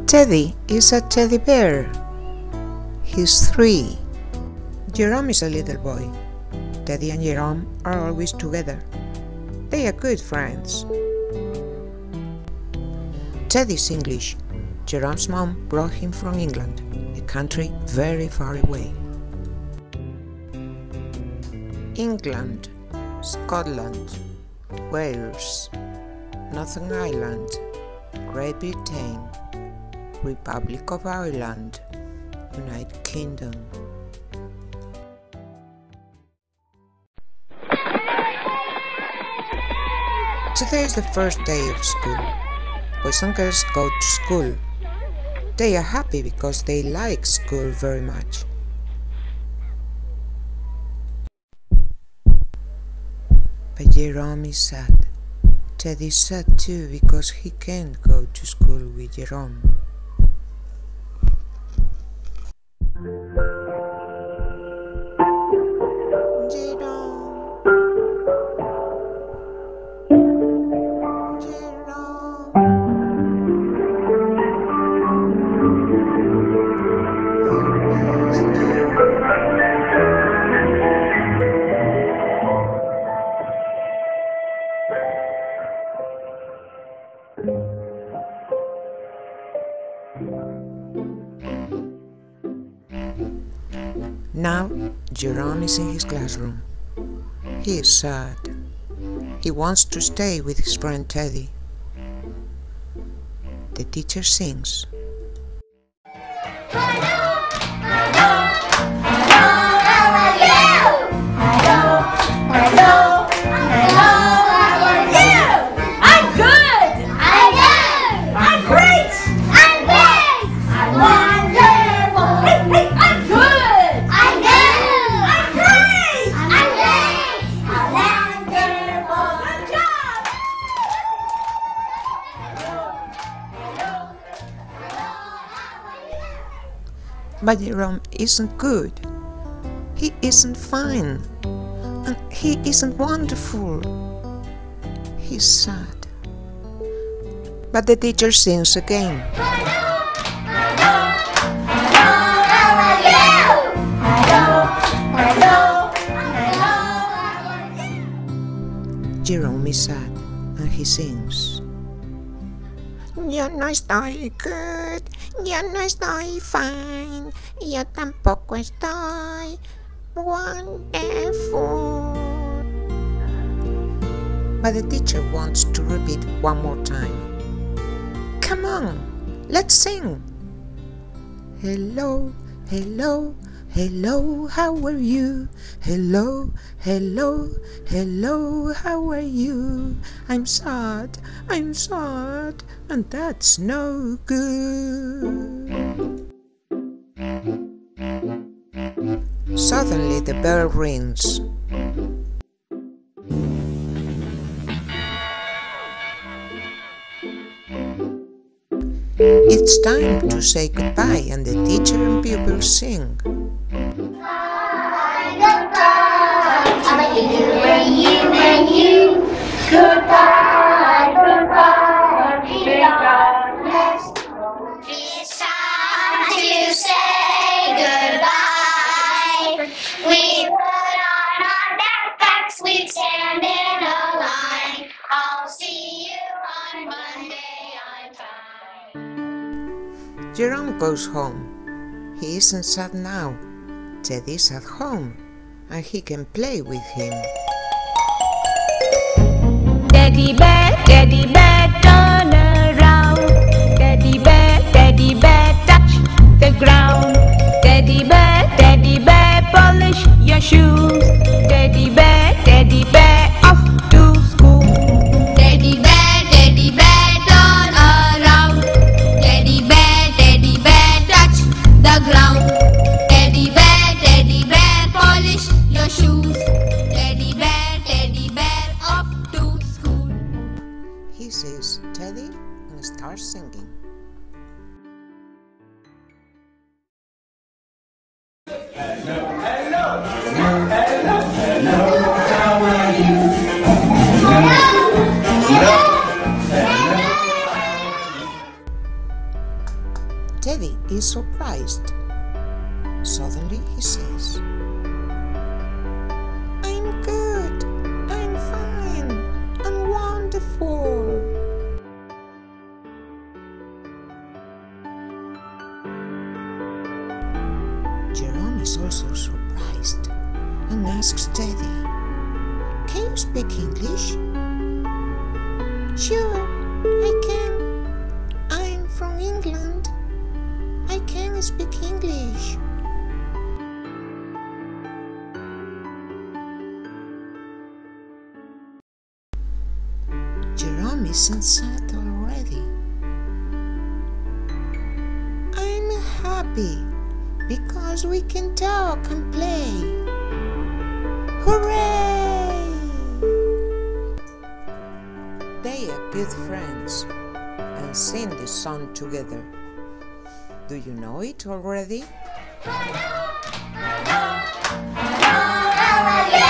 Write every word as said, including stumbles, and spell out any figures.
Teddy is a teddy bear. He's three. Jerome is a little boy. Teddy and Jerome are always together. They are good friends. Teddy's English. Jerome's mom brought him from England, a country very far away. England, Scotland, Wales, Northern Ireland, Great Britain, Republic of Ireland, United Kingdom. Today is the first day of school. Boys and girls go to school. They are happy because they like school very much. But Jerome is sad. Teddy is sad too because he can't go to school with Jerome. Now, Jerome is in his classroom. He is sad. He wants to stay with his friend Teddy. The teacher sings. But Jerome isn't good. He isn't fine. And he isn't wonderful. He's sad. But the teacher sings again. Jerome is sad and he sings. Yo no estoy good, yo no estoy fine, yo tampoco estoy wonderful. But the teacher wants to repeat one more time. Come on, let's sing. Hello, hello, hello, how are you? Hello, hello, hello, how are you? I'm sad, I'm sad, and that's no good. Suddenly the bell rings. It's time to say goodbye, and the teacher and pupils sing. Goodbye, goodbye, you and you and you. Goodbye, goodbye, be honest. It's time to say goodbye. We put on our backpacks, we stand in a line. I'll see you on Monday, I'm fine. Jerome goes home. He isn't sad now. Teddy's at home, and he can play with him. Teddy bear, teddy bear, turn around. Teddy bear, teddy bear, touch the ground. Teddy bear, teddy bear, polish your shoes. Teddy bear, teddy bear, off to school. Teddy bear, teddy bear, turn around. Teddy bear, teddy bear, touch the ground. Teddy bear, teddy bear, polish your shoes. Teddy bear, teddy bear, off to school. He says Teddy and starts singing. is surprised. Suddenly he says, "I'm good, I'm fine, and wonderful." Jerome is also surprised and asks Teddy, "Can you speak English?" "Sure, I can. I'm from England. I can speak English." Jerome isn't sad already. "I'm happy because we can talk and play. Hooray!" They are good friends and sing this song together. Do you know it already? Yeah!